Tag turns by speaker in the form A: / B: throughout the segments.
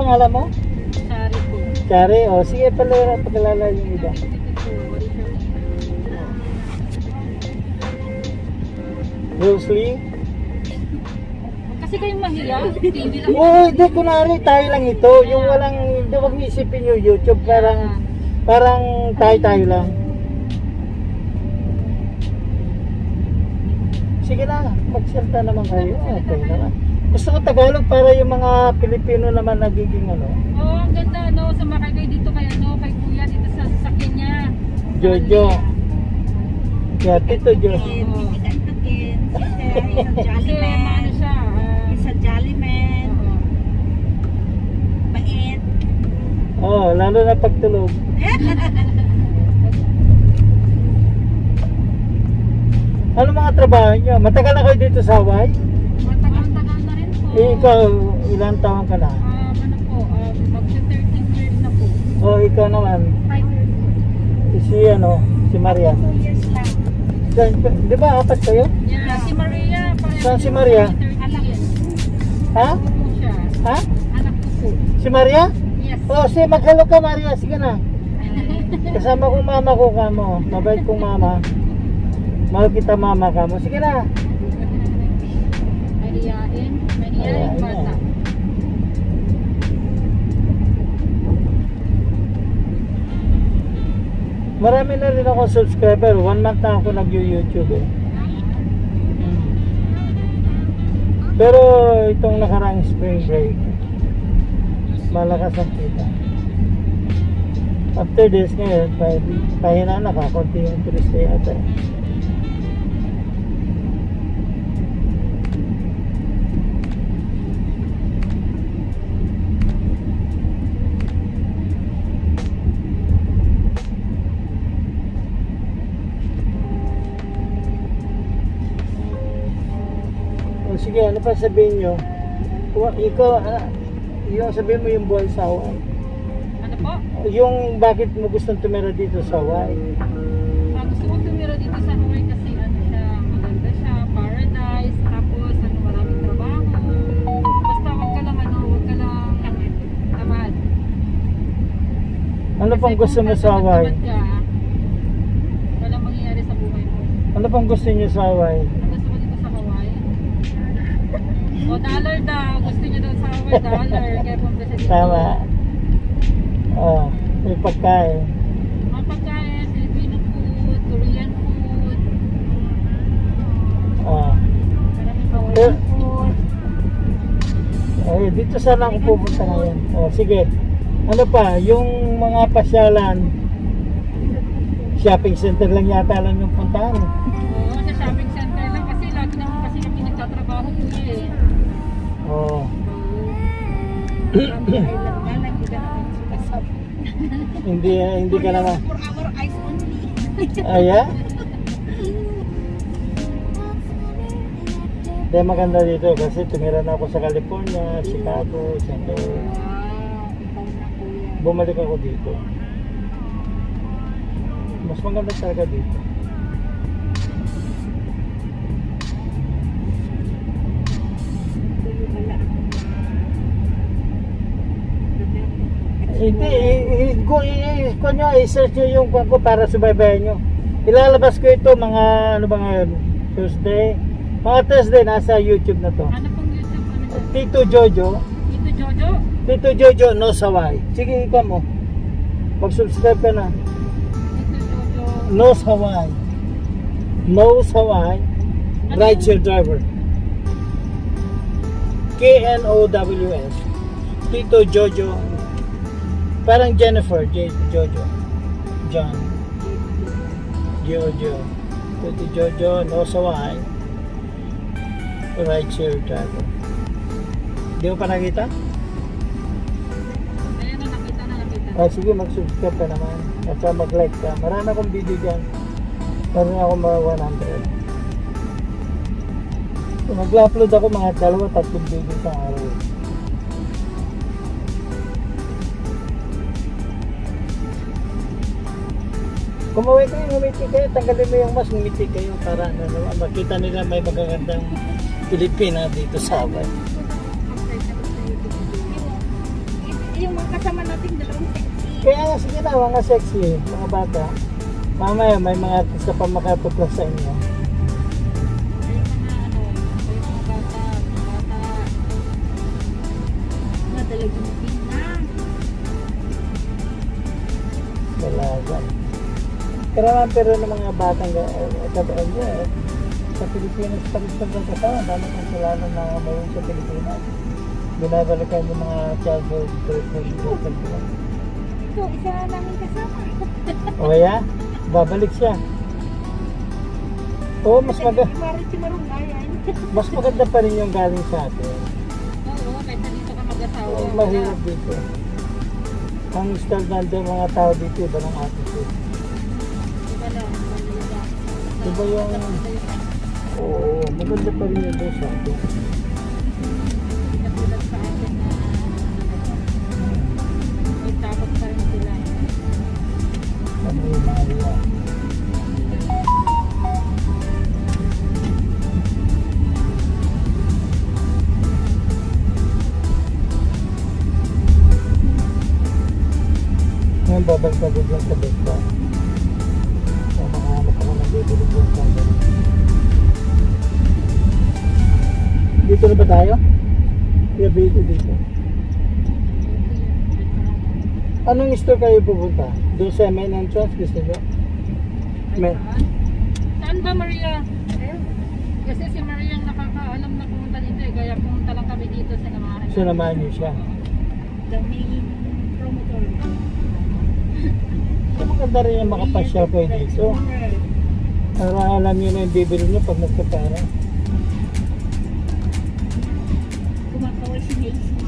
A: pangalan mo?
B: Shari po.
A: Shari, o sige pala, pagkalala yung iba. Rosalie?
B: Kasi kayong mahiya, TV lang.
A: Oo, hindi, kunwari tayo lang ito. Yung walang, hindi wag niyo isipin yung YouTube, parang tayo lang. Sige na, magsalta naman kayo. Okay naman. Gusto ko Tagalog para yung mga Pilipino naman nagiging ano.
B: Oo, ang ganda, no? Sumakay kayo dito kay, kay Kuya, dito sa sasakyan niya.
A: Jojo. Yeah, Tito Jo.
B: Kasi ano siya,
C: Isa jolly man. Bait.
A: Oh, lalo na pagtulog. Ano mga trabaho niyo? Matagal na kayo dito sa Hawaii?
B: matagal-tagal na rin po.
A: Ikaw, ilang taon ka na?
B: Ano po, magsa 13 years na po.
A: Oh, ikaw naman.
B: 5 years.
A: Si ano, si Maria.
C: 2 years lang.
A: Di ba apat kayo?
B: Yeah, si Maria.
A: Saan si Maria?
B: Anak years.
A: Ha?
B: Po siya.
A: Ha?
B: Anak ko po.
A: Si Maria?
B: Yes.
A: Oh, si maghalo ka Maria, sige na. Kasama kong mama ko ka mo. Mabait kong mama. Mahal kita mama ka mo. Sige na.
B: Mariain. Mariain bata.
A: Marami na rin ako subscriber. 1 month na ako nag-YouTube eh. Pero itong nakarang spring break, malakas ang kita. After this ngayon, pahina na ka, konti yung turista yata. Sige, ano pa sabihin nyo? Ikaw, yung sabihin mo yung buhay sa Hawaii.
B: Ano po?
A: Yung bakit mo gustong tumira dito sa Hawaii?
B: Gusto ko tumira dito sa Hawaii kasi ano siya, maganda siya, paradise, tapos maraming trabaho. Basta wag ka lang tamad.
A: Ano pang
B: Kasi
A: gusto mo
B: kung
A: sa Hawaii?
B: tamad ka, walang mangyayari sa buhay mo.
A: Ano pang gusto nyo sa Hawaii?
B: Ang gusto ko dito sa Hawaii? O dollar daw, gusto niya daw sa Hawaii, dollar. Kaya pumunta siya dito.
A: Tama. Oh, may pagkain.
B: Mga pagkain, Filipino food, Korean food,
A: Oh.
B: maraming Hawaiian food.
A: Ay, dito sana ako pupunta ngayon. Oh, sige. Ano pa, yung mga pasyalan, shopping center lang yata lang yung puntahan.
B: Oo, sa shopping center lang kasi lagi naman kasi kami nagtatrabaho po eh.
A: Oh. Hindi ka naman.
C: 4 hour eyes only.
A: Aya? Hindi maganda dito kasi tumira na ako sa California, Chicago, San Diego. Bumalik ako dito. Mas maganda talaga dito. Hindi, kung nyo, i-search nyo yung kwan ko para subaybayan nyo. Ilalabas ko ito mga, ano ba ngayon, Tuesday. Mga Thursday, nasa YouTube na to.
B: Ano pong YouTube? Ano siya?
A: Tito Jojo.
B: Tito Jojo?
A: Tito Jojo, no Hawaii. Sige, ikaw mo. Mag-subscribe ka na.
B: Tito Jojo.
A: No Hawaii. No Hawaii. Rideshare driver. KNOWS. Tito Jojo. Parang Jennifer, Jojo. John. Jojo. Tito Jojo, no Hawaii. Rideshare driver. Di mo pa nakita?
B: Ayan na, nakita.
A: Sige, mag-subscribe ka naman. At saka mag-like ka. Marami akong video dyan. Meron ako mga 100. So, mag-upload ako mga 2-3 video sa araw. Kumuwi kayo, ngumiti kayo. Tanggalin mo yung mask, ngumiti kayo para makita nila may magagandang Pilipina dito sa Hawaii.
C: kasama natin dalawang sexy.
A: Kaya nga, sige na, mga sexy, mga bata. Mamaya, may mga artista pa makapaglas sa inyo.
B: Ay, mga ano, ay, mga bata,
C: Madalagang na.
A: Dalaga. Pero ng mga batang kataan niya, sa Pilipinas pa rin sobrang kasama. Dami kong kilala na ngayon sa Pilipinas. Binabalikan yung mga childhood treatment.
C: Ito, isa na namin kasama.
A: O ya, babalik siya. Oo, mas
C: Si Marunga yan.
A: mas maganda pa rin yung galing sa atin.
B: oo, kahit dito ka mag-asawa.
A: Oo, mahirap dito. Ang standard ng mga tao dito, iba ng attitude.
B: Diba lang, Manila.
A: Diba yung... Oo, maganda pa rin yung doon sa atin.
B: Katulad sa atin na may takot pa rin sila.
A: Ano yung mga nila. Ngayon babalik ka din sa besta. So makahanap ako ng bibili ko sa dito na ba tayo? Yeah, dito. Anong store kayo pupunta? Doon sa main entrance, gusto nyo?
B: Ay, saan? Saan ba, Maria? Kasi si Maria ang nakakaalam na pumunta dito eh. Kaya pumunta lang kami dito sa namahan.
A: Sinamahan nyo siya.
C: Daming promotor.
A: So maganda rin yung makapasyal kayo dito. Para alam nyo na yung bibili nyo pag nagkapara.
C: Kumakaway si Macy's.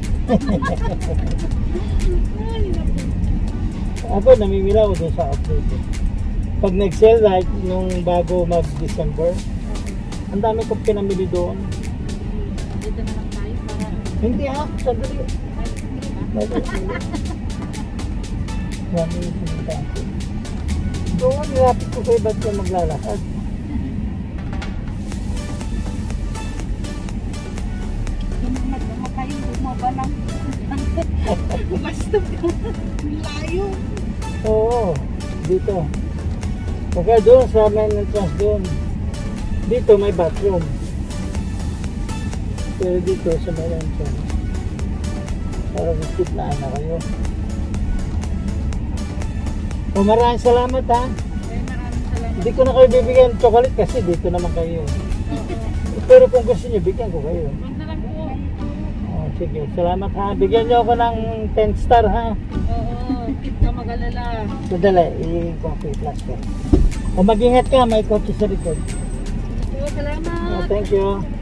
C: Ay, naku.
A: Ako namimila ko doon sa outlet. Pag nag-sell like nung bago mag-December, ang dami kong pinamili doon.
B: Dito naman tayo para...
A: Hindi sandali.
B: Ay, diba?
A: Dami yung pinunta ko. Doon, nilapit ko kayo ba't yung maglalakad?
C: Dumama kayo, bumaba lang. Basta layo.
A: Oo, dito. Okay, doon sa main entrance doon. Dito may bathroom. Pero dito sa main entrance. Para biskit na kayo. O maraming salamat ha.
B: Ay, maraming salamat.
A: Hindi ko na kayo bibigyan ng chocolate kasi dito naman kayo.
B: Oo.
A: Pero kung gusto niyo, bigyan ko kayo.
B: Huwag na lang po.
A: Oh, sige, salamat ha. Bigyan niyo ako ng 10 star ha.
B: Oo, huwag ka mag-alala.
A: Sadali, i-coffee plus ka. O mag-ingat ka, may kotse sa likod.
B: Sige po, salamat.
A: Oh, thank you.